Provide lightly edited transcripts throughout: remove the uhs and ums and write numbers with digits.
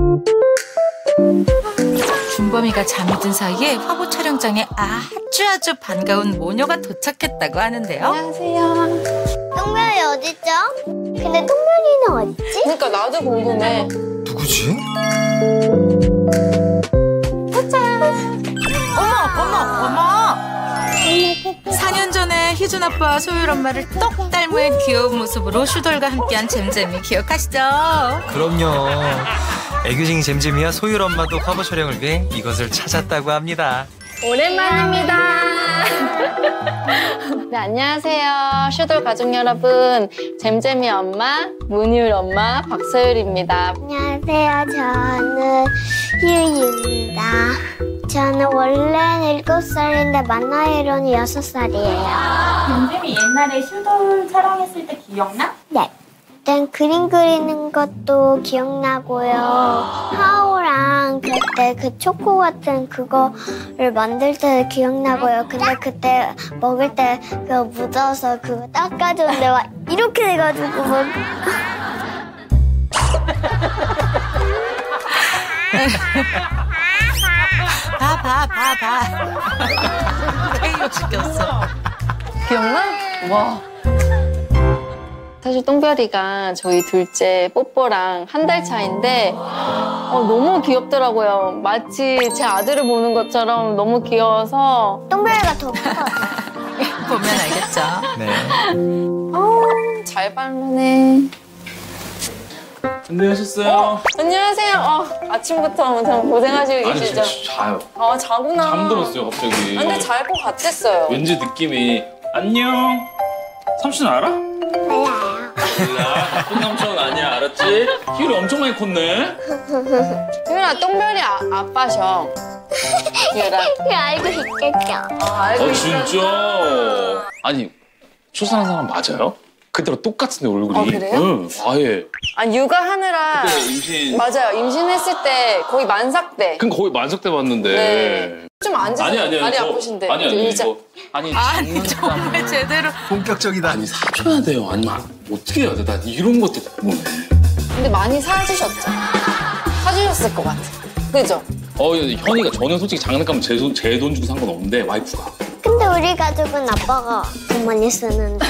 준범이가 잠이 든 사이에 화보 촬영장에 아주 반가운 모녀가 도착했다고 하는데요. 안녕하세요. 똥별이 어딨죠? 근데 똥별이는 어딨지? 그러니까 나도 궁금해. 누구지? 어머! 4년 전에 희준 아빠와 소율 엄마를 똑 닮은 귀여운 모습으로 슈돌과 함께한 잼잼이 기억하시죠? 그럼요. 애교쟁이 잼잼이와 소율 엄마도 화보 촬영을 위해 이것을 찾았다고 합니다. 오랜만입니다. 네, 안녕하세요. 슈돌 가족 여러분. 잼잼이 엄마, 문율 엄마, 박소율입니다. 안녕하세요. 저는 희유입니다. 저는 원래는 7살인데 만 나이로는 6살이에요. 잼잼이 옛날에 슈돌 촬영했을 때 기억나? 네. 그땐 그림 그리는 것도 기억나고요. 하오랑 그때 그 초코 같은 그거를 만들 때 기억나고요. 근데 그때 먹을 때 그거 묻어서 그거 닦아줬는데 막 이렇게 돼가지고 막 봐. 이거 시켰어. 기억나? 와. 사실 똥별이가 저희 둘째 뽀뽀랑 한 달 차인데 너무 귀엽더라고요. 마치 제 아들을 보는 것처럼 너무 귀여워서. 똥별이가 더 커. 보면 알겠죠. 네. 잘 바르네. 안녕하셨어요. 안녕하세요. 아침부터 엄청 고생하시고 아니 계시죠? 지금 자요. 아, 자구나. 잠들었어요 갑자기. 근데 잘 것 같았어요. 왠지 느낌이 안녕. 삼촌 알아? 몰라요. 몰라. 나쁜 삼촌 아니야 알았지? 키를 엄청 많이 컸네. 유라, 똥별이 아빠셔. 유라. 이거 알고 있겠죠? 알고 진짜? 아니 출산한 사람 맞아요? 그대로 똑같은데 얼굴이. 그래요? 응. 아예. 육아하느라. 그때 임신. 맞아요. 임신했을 때 거의 만삭 때. 그럼 거의 만삭 때 봤는데. 네. 좀 앉으세요. 아니. 다리 아프신데. 아니 의자. 이거. 아니 정말 제대로. 본격적이다. 아니 사줘야 돼요. 아니면 어떻게 해야 돼? 나 이런 것도 궁금해. 근데 많이 사주셨죠? 사주셨을 것 같아. 그죠? 현이가 저는 솔직히 장난감 제 돈 주고 산 건 없는데 와이프가. 근데 우리 가족은 아빠가 돈 많이 쓰는데.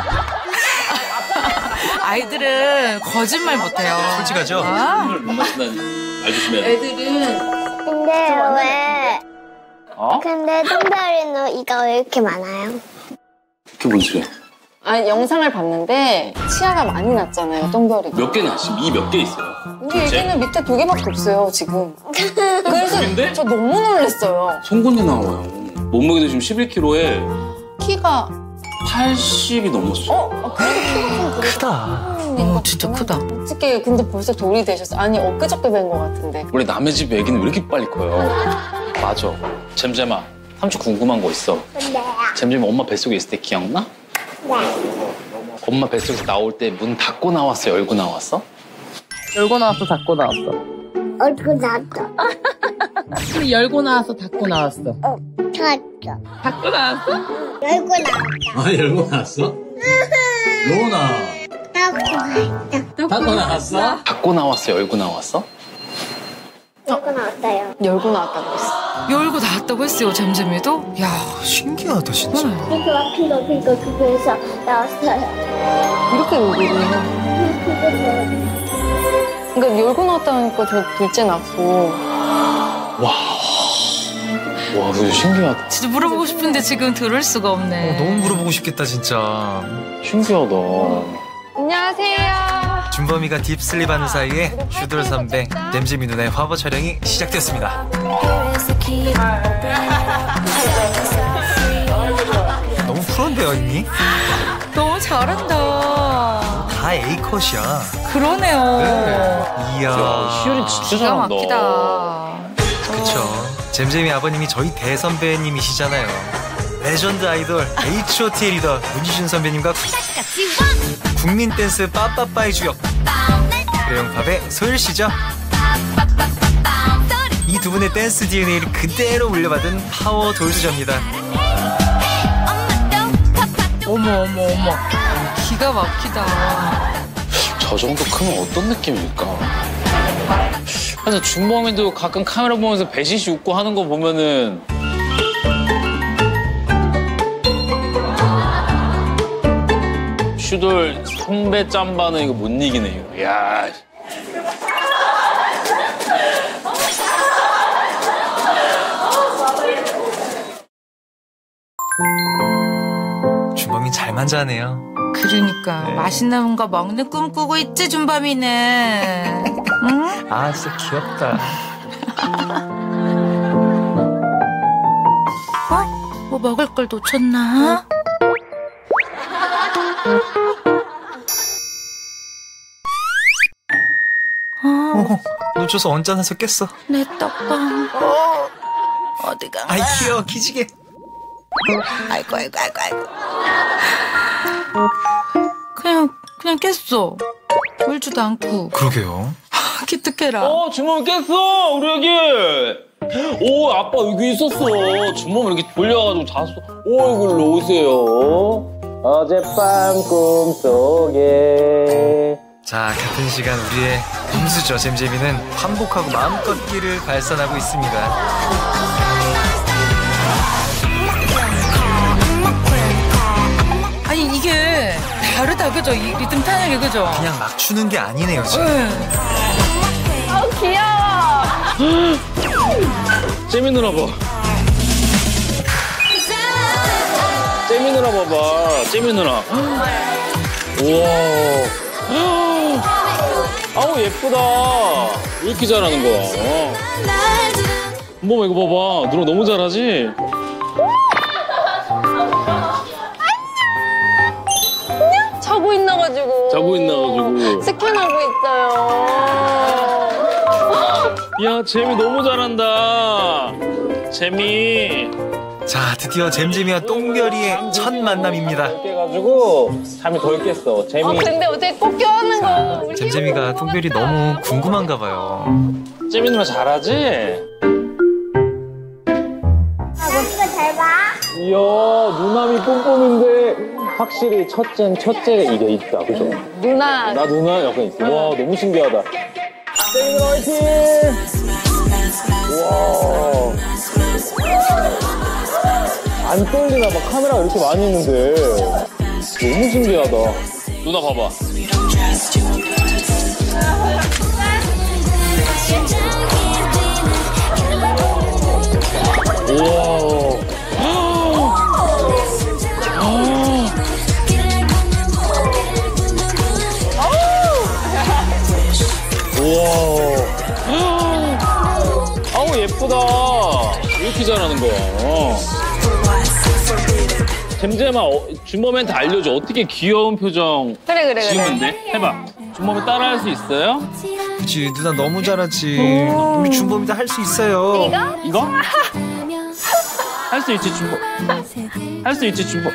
아이들은 거짓말 못해요. 솔직하죠? 술을 못 마신다는 말 조심해야 돼. 애들은. 근데 왜? 어? 근데 똥별이는 이가 왜 이렇게 많아요? 그게 뭔 소리야? 영상을 봤는데 치아가 많이 났잖아요, 똥별이가. 몇 개나? 지금 이 몇 개 있어요? 우리 애기는 밑에 2개밖에 없어요, 지금. 그래서 근데? 저 너무 놀랐어요. 송곳니 나와요. 몸무게도 지금 11kg에 키가. 80이 넘었어. 그래도 키가 좀 그래도 크다. 진짜 크다. 어떻게 근데 벌써 돌이 되셨어? 아니, 엊그저께 뵌 것 같은데. 원래 남의 집 애기는 왜 이렇게 빨리 커요? 맞아. 잼잼아, 삼촌 궁금한 거 있어. 근데요. 잼잼이 엄마 뱃속에 있을 때 기억나? 네. 엄마 뱃속에서 나올 때 문 닫고 나왔어? 열고 나왔어? 열고 나왔어, 닫고 나왔어. 얼굴 나왔어. 열고 나왔어, 닫고 나왔어. 좋았죠. 닫고 나왔어? 얼굴 나왔다. 아, 열고 나왔어? 로나, 나왔다. 닫고 나왔어? 닫고 나왔어? 열고 나왔어? 얼굴 나왔어요. 열고 나왔다고 했어. 열고 나왔다고 했어요, 잼잼이도? 야, 신기하다 진짜. 이거 그거 그거에서 나왔어요. 이렇게 얘기를 해. 그러니까 열고 나왔다니까 저 둘째 낳고. 와, 그거 신기하다. 진짜 물어보고 싶은데 지금 들을 수가 없네. 너무 물어보고 싶겠다 진짜. 신기하다. 안녕하세요. 준범이가 딥슬립하는 사이에 슈돌 선배 잼잼이 누나의 화보 촬영이 시작됐습니다. 너무 프로인데요 이미? 너무 잘한다. 다 A컷이야. 그러네요. 이야. 희열이 진짜 기가 잘한다. 막히다. 그쵸. 잼잼이 아버님이 저희 대선배님이시잖아요. 레전드 아이돌 H.O.T의 리더 문희준 선배님과 국민 댄스 빠빠빠의 주역 그래용팝의 소율씨죠. 이 두 분의 댄스 DNA를 그대로 물려받은 파워 돌수저입니다. 어머. 기가 막히다. 저 정도 크면 어떤 느낌일까? 그래서 준범이도 가끔 카메라 보면서 배시시 웃고 하는 거 보면은 슈돌 선배 짬바는 이거 못 이기네요. 야. 준범이 잘만 자네요. 그러니까 네. 맛있는 거 먹는 꿈 꾸고 있지 준범이는. 응? 아, 진짜 귀엽다. 뭐 먹을 걸 놓쳤나? 놓쳐서 언짢아서 깼어. 내 떡방. 어디가? 아이, 귀여워, 기지개. 아이고. 그냥 깼어. 울지도 않고. 그러게요. 기특해라. 준범이 깼어, 우리 애기. 오, 아빠 여기 있었어. 준범이 이렇게 돌려가지고 잤어. 오, 이걸로 오세요. 어젯밤 꿈속에. 자, 같은 시간 우리의 금수저 잼잼이는 환복하고 마음껏 끼를 발산하고 있습니다. 아니 이게 다르다 그죠? 이 리듬 타는 게 그죠? 그냥 막 추는 게 아니네요, 지금. 아우 귀여워. 잼이 누나 봐. 잼이 누나 봐봐. 잼이 누나. 우와. 아우 예쁘다. 왜 이렇게 잘하는 거야? 엄마 이거 봐봐. 누나 너무 잘하지? 자고 있나가지고. 자고 있나가지고. 스캔하고 있어요. 야 잼이 너무 잘한다. 잼이. 자, 드디어 잼잼이와 똥별이의 첫 만남입니다. 깨가지고 잠이 덜 깼어. 잼이. 근데 어떻게 꼭 껴안는 거? 우리 잼잼이가 똥별이 너무 궁금한가 봐요. 잼이 누나 잘하지? 이거 잘 봐. 이야 누나미 뿜뿜인데 확실히 첫째 이게 있다 그죠? 누나. 나 누나 약간 있어. 와 너무 신기하다. 잼이 누나 화이팅! 와. 안 떨리나 봐. 카메라가 이렇게 많이 있는데 너무 신기하다. 누나 봐봐. 우와. 우와. 아우 예쁘다. 왜 이렇게 잘하는 거야? 잼잼아, 준범이한테 알려줘. 어떻게 귀여운 표정 그래. 지으면 돼? 해봐. 준범이 따라할 수 있어요? 그치, 누나 너무 잘하지. 우리 준범이도 할 수 있어요. 이거? 할 수 있지, 준범. 할 수 있지, 준범.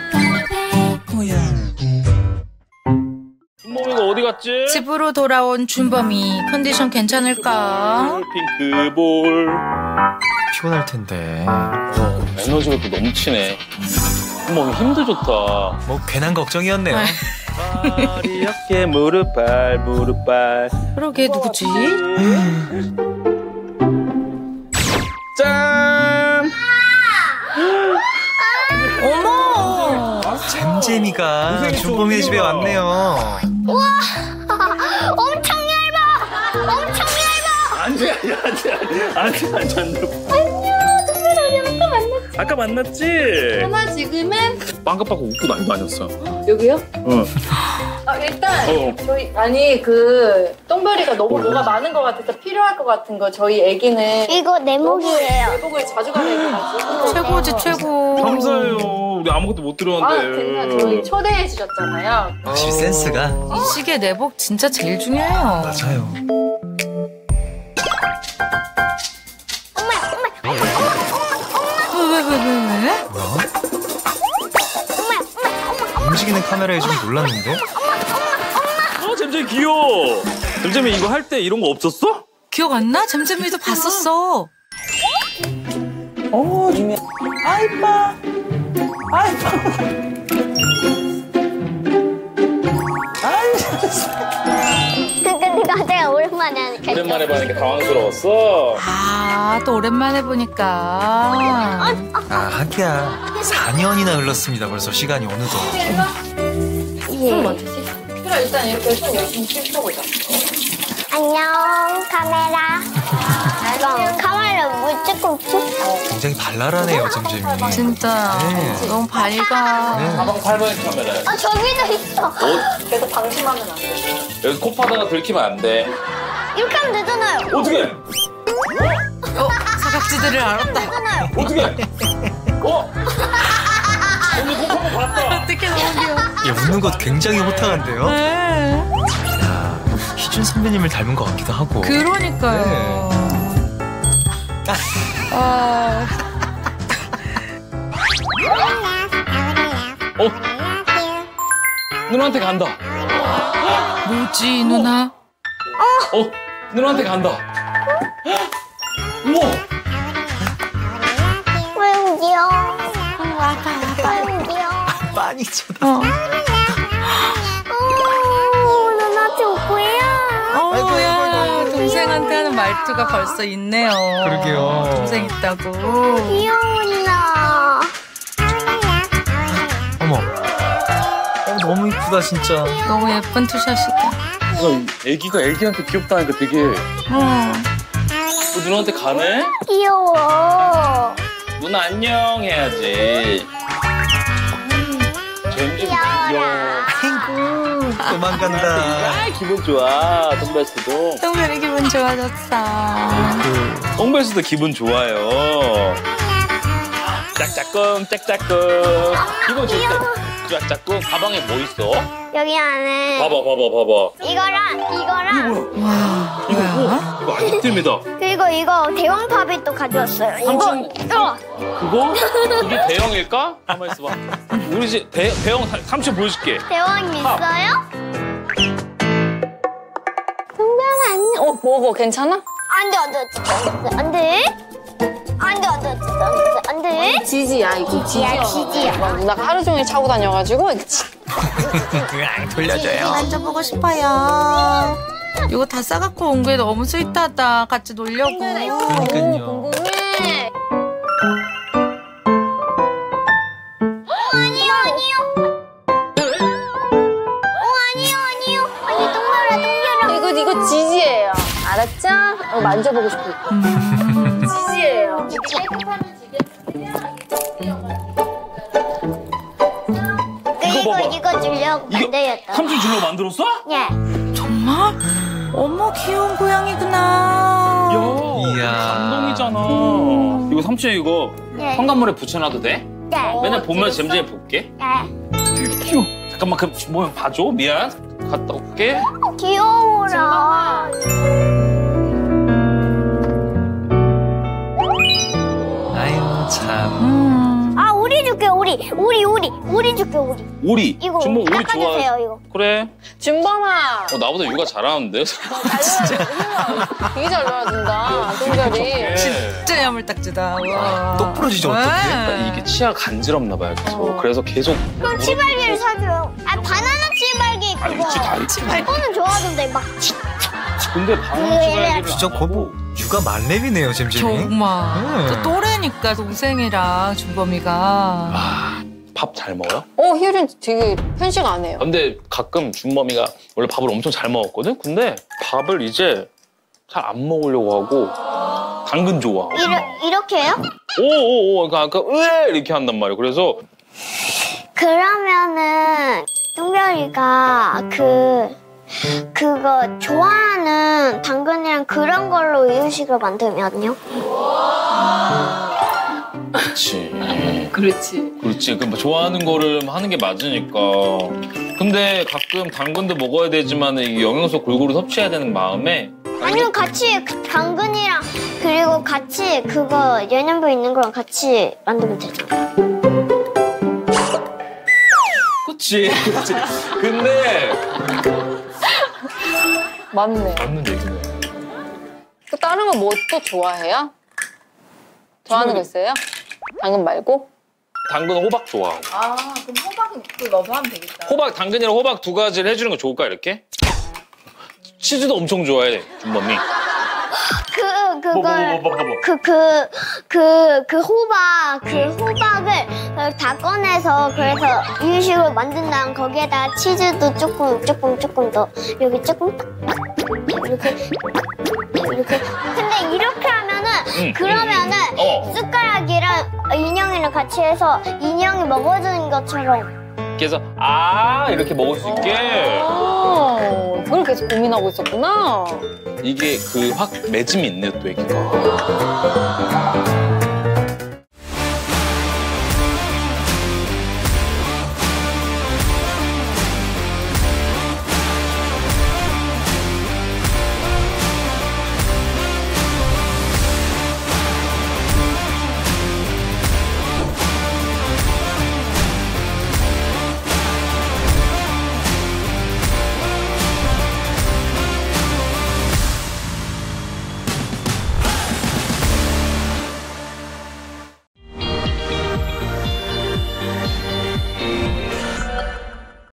준범이가 어디 갔지? 집으로 돌아온 준범이 컨디션 괜찮을까? 핑크볼. 피곤할 텐데. 에너지가 또 넘치네. 준범이 힘도 좋다. 뭐 괜한 걱정이었네요. 머리, 어깨, 무릎발. 그러게 누구지? 짠! 어머! 잼잼이가 준범이 집에 왔네요. 엄청 얇아. 엄청 얇아. 안 돼. 아까 만났지? 하나 지금은 빵긋빵긋 웃고 난리 아니었어. 여기요? 응. 일단 저희 아니 그 똥별이가 너무 뭐가 많은 것 같아서 필요할 것 같은 거 저희 애기는 이거 내목이에요. 외국을 자주 가는 애가지고 최고지 최고. 감사해요. 우리 아무것도 못 들었는데. 괜찮아. 저희 초대해 주셨잖아요. 확실히 센스가. 이 시기에 내복 진짜 제일 중요해요. 맞아요. 왜? 뭐야? 움직이는 카메라에 좀 놀랐는데? 잼잼이 귀여워. 잼잼이 이거 할 때 이런 거 없었어? 기억 안 나? 잼잼이도 봤었어. 근데 내가 오랜만에 하니까 오랜만에 보니까 당황스러웠어. 아, 또 오랜만에 보니까. 아, 하기야. 4년이나 흘렀습니다. 벌써 시간이 어느덧. 예. 그래 일단 이렇게 손 열심히 펼쳐보자. 안녕 카메라. 이거 카메라 물 조금 푹. 굉장히 발랄하네요, 잼잼이. 진짜. 네. 너무 밝아. 네. 가방 8번 카메라. 아 저기도 있어. 계속 방심하면 안 돼. 여기 콧바다가 들키면 안 돼. 이렇게 하면 되잖아요. 어떻게? 사각지대를 알았다. 어떻게? 언니 콧 한번 봤다. 어떻게 너무 귀여워. 예, 웃는 것 굉장히 호탕한데요? 네. 야, 희준 선배님을 닮은 것 같기도 하고. 그러니까요. 아, 누나한테 간다. 뭐지, 누나? 누나한테 간다. 우와. 왜 웃겨? 왜 웃겨? 많이 쳐다. 누나한테 올 거야. 아이고, 야, 아이고. 동생한테 하는 말투가 벌써 있네요. 그러게요. 동생 있다고. 귀여워 누나. 어머. 너무 이쁘다, 진짜. 너무 예쁜 투샷이다. 애기가 애기한테 귀엽다니까 되게. 누나한테 가네? 귀여워. 누나 안녕 해야지. 잼잼 귀여워. 아이고, 도망간다. 아, 기분 좋아. 똥벨스도. 동생이 기분 좋아졌어. 똥벨스도 기분 좋아요. 짝짝꿍 짝짝꿍. 기분 좋대. 짝짝꿍. 가방에 뭐 있어? 여기 안에 봐봐. 이거랑 이거 아이템이다. 그리고 이거 대왕팝이 또 가져왔어요. 삼촌. 이거 그거? 그게 대형일까? 가만 있어봐. 우리 집 대형 삼촌 보여줄게. 대왕이 있어요? 동변 안녕. 먹어 괜찮아? 안돼. 지지야 이거. 지지야. 막 누나가 하루 종일 차고 다녀가지고 돌려줘요. 만져보고 싶어요. 이거 다 싸갖고 온 게 너무 스윗하다. 같이 놀려고. 그러니까요. 궁금해. 아니요. 똥별아. 이거 지지예요. 알았죠? 만져보고 싶어. 지지예요. 그리고 봐봐. 이거 주려고 만들었다. 삼촌 줄로 만들었어? 예. 정말? 어머, 귀여운 고양이구나. 이야. 감동이잖아. 이거 삼촌 이거 네. 현관문에 붙여놔도 돼? 네. 맨날 보면 잼잼이 볼게. 네. 잠깐만 그럼 뭐 봐줘. 미안. 갔다 올게. 귀여워라. 아유, 참. 아, 오리 줄게, 오리 줄게, 오리. 오리. 이거 준범 오리 닦아주세요, 좋아. 이거. 그래. 준범아. 나보다 육아 잘하는데. 되게 잘 놀아준다. 동별이. 진짜 야물딱지다. 와. 똑 부러지죠, 어떡해? 이게 치아 간지럽나 봐요. 그래서 계속. 그럼 치발기를 사줘요. 아, 바나나 치발기 아니 그거. 있지 다 있지. 그거는 좋아하던데, 막. 근데 바나나 치발기를 진짜 거부 육아 만렙이네요, 잼잼이. 정말. 또 또래니까 동생이랑 준범이가. 밥 잘 먹어요? 희율이는 되게 편식 안 해요. 근데 가끔 준범이가 원래 밥을 엄청 잘 먹었거든? 근데 밥을 이제 잘 안 먹으려고 하고 당근 좋아하고 이렇게요? 오오오 그러니까 왜 이렇게 한단 말이야. 그래서 그러면은, 똥별이가 그거 좋아하는 당근이랑 그런 걸로 이유식을 만들면요? 그렇지. 그 좋아하는 거를 하는 게 맞으니까. 근데 가끔 당근도 먹어야 되지만 이 영양소 골고루 섭취해야 되는 마음에 아니면 같이 당근이랑 그리고 같이 그거 연연부 있는 거랑 같이 만들면 되잖아. 그렇지. 근데 맞네. 맞는 얘기네. 또 다른 거 뭐 또 좋아해요? 좋아하는 거 있어요? 당근 말고? 당근 호박 좋아하고. 그럼 호박은 또 너도 하면 되겠다. 호박 당근이랑 호박 두 가지를 해주는 거 좋을까 이렇게? 치즈도 엄청 좋아해 준범이. 그걸 호박을 다 꺼내서 그래서 이 식으로 만든 다음 거기에다가 치즈도 조금 더 여기 조금 이렇게 근데 이렇게 하면은 그러면은 숟가락이랑 인형이랑 같이 해서 인형이 먹어주는 것처럼 그래서 이렇게 먹을 수 있게. 그걸 계속 고민하고 있었구나. 이게 그 확 매짐이 있네 또 애기가.